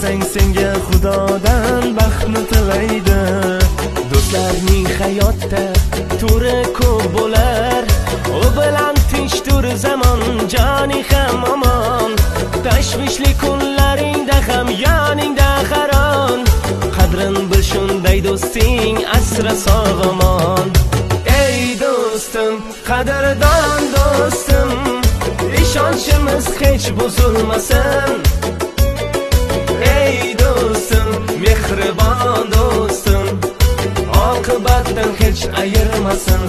bilsang senga Xudodan baxtni tilaydi. Do'stlarning hayotda turi ko'p bo'lar, u bilan tinchdir zamon, joning ham omon. Tashvishli kunlaringda ham yoningda qaron, qadrin bil shunday do'sting, asra sog'-omon. Ey do'stim, qadrdon do'stim, ishonchimiz hech buzilmasin. Ey do'stim, mehribon do'stim, oqibatdan hech ayirmasin.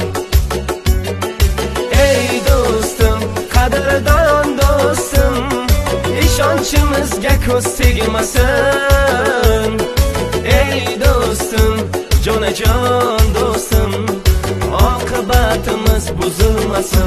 Ey do'stim, qadrdon do'stim, ishonchimizga ko'z tegmasin. Ey do'stim, jonajon do'stim, oqibatimiz buzilmasin.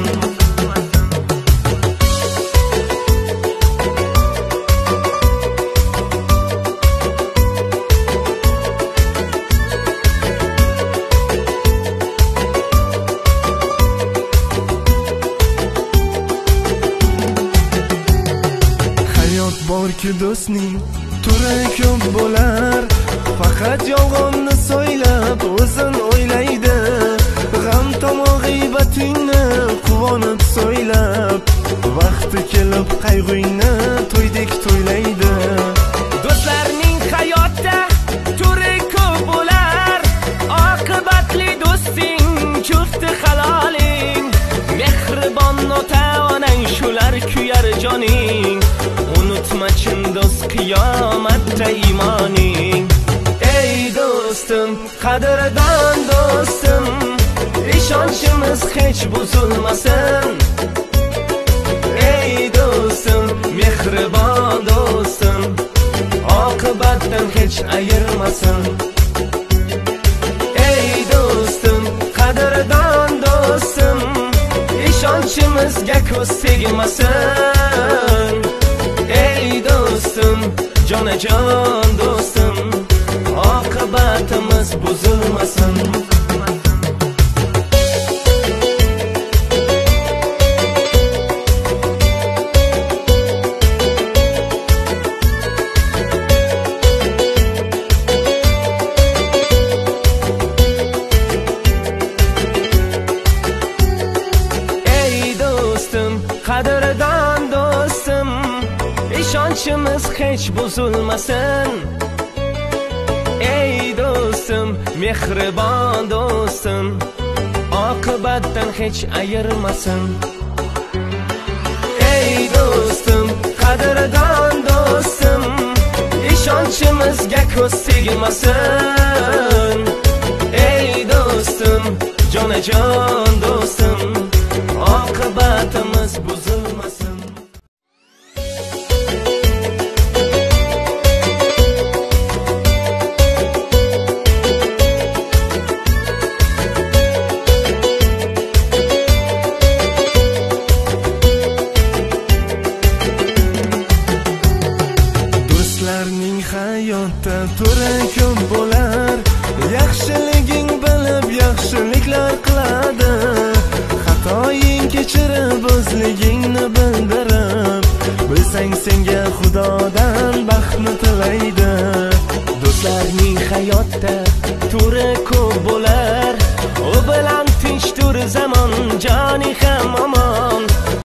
Borki do'stning turi ko'p bo'lar, faqat yolg'onni so'ylab o'zin o'ylaydi. G'am tomoq g'iybatingni quvonib so'ylab, vaqti kelib qayg'ungni to'ydek to'ylaydi. Do'stlarning hayotda turi ko'p bo'lar, oqibatli do'sting jufti haloling. Mehribon ota-onang shular kuyar joning, unutma chin do'st qiyomatda iymoning. Ey do'stim, qadrdon do'stim, ishonchimiz hech buzilmasin. Ey do'stim, mehribon do'stim, oqibatdan hech ayirmasin. Ey do'stim, qadrdon do'stim, ishonchimizga ko'z tegmasin. Ey do'stim, jonajon do'stim, oqibatimiz buzilmasin. Ey do'stim, qadrdon do'stim, ishonchimiz hech buzilmasin. Ey do'stim, mehribon do'stim, oqibatdan hech ayirmasin. Ey do'stim, qadrdon do'stim, ishonchimizga ko'z tegmasin. Ey do'stim, jonajon do'stim, oqibatimiz buzilmasin. Do'stlarning hayotda turi ko'p bo'lar, yaxshiliging bilib yaxshiliklar qiladi. Xatoying kechirib o'zligingni bildirib, bilsang senga Xudodan baxtni tilaydi. Do'stlarning hayotda turi ko'p bo'lar, u bilan tinchdir zamon, joning ham omon.